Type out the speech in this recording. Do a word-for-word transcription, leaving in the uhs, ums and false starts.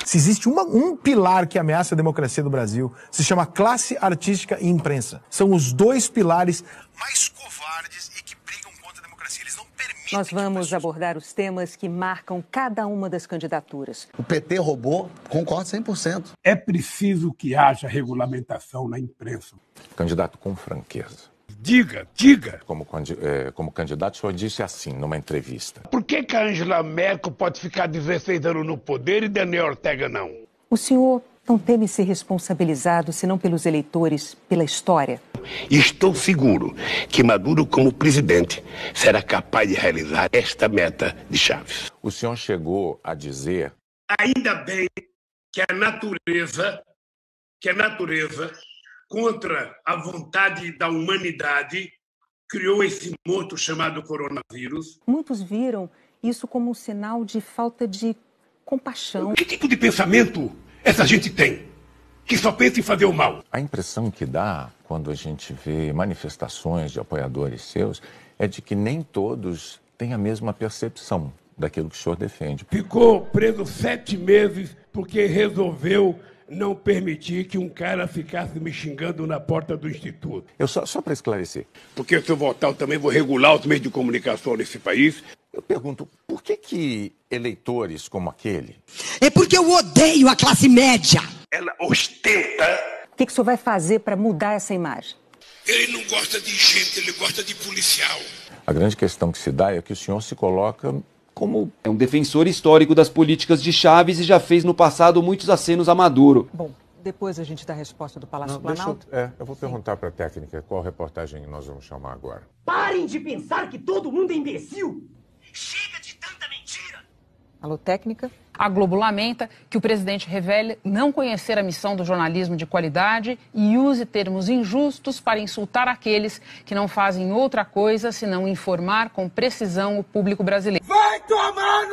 Se existe uma, um pilar que ameaça a democracia do Brasil, se chama classe artística e imprensa. São os dois pilares mais covardes e que brigam contra a democracia. Eles não permitem... Nós vamos abordar os temas que marcam cada uma das candidaturas. O P T roubou, concordo cem por cento. É preciso que haja regulamentação na imprensa. Candidato com franqueza. Diga, diga. Como, é, como candidato, o senhor disse assim, numa entrevista. Por que que a Angela Merkel pode ficar dezesseis anos no poder e Daniel Ortega não? O senhor não teme ser responsabilizado, senão pelos eleitores, pela história? Estou seguro que Maduro, como presidente, será capaz de realizar esta meta de Chaves. O senhor chegou a dizer... Ainda bem que a natureza, que a natureza... contra a vontade da humanidade, criou esse monstro chamado coronavírus. Muitos viram isso como um sinal de falta de compaixão. Que tipo de pensamento essa gente tem? Que só pensa em fazer o mal? A impressão que dá quando a gente vê manifestações de apoiadores seus é de que nem todos têm a mesma percepção daquilo que o senhor defende. Ficou preso sete meses porque resolveu não permitir que um cara ficasse me xingando na porta do Instituto. Eu só, só para esclarecer. Porque se eu voltar, eu também vou regular os meios de comunicação nesse país. Eu pergunto, por que que eleitores como aquele... É porque eu odeio a classe média. Ela ostenta... O que, que o senhor vai fazer para mudar essa imagem? Ele não gosta de gente, ele gosta de policial. A grande questão que se dá é que o senhor se coloca... como... É um defensor histórico das políticas de Chaves e já fez no passado muitos acenos a Maduro. Bom, depois a gente dá a resposta do Palácio Não, Planalto. deixa eu, é, eu vou perguntar para a técnica qual reportagem nós vamos chamar agora. Parem de pensar que todo mundo é imbecil! Chega de tanta mentira! Alô, técnica? A Globo lamenta que o presidente revele não conhecer a missão do jornalismo de qualidade e use termos injustos para insultar aqueles que não fazem outra coisa senão informar com precisão o público brasileiro. Vai tomar